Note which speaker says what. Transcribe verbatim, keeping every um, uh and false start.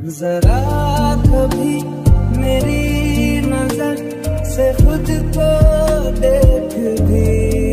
Speaker 1: जरा कभी मेरी नजर से खुद को देख भी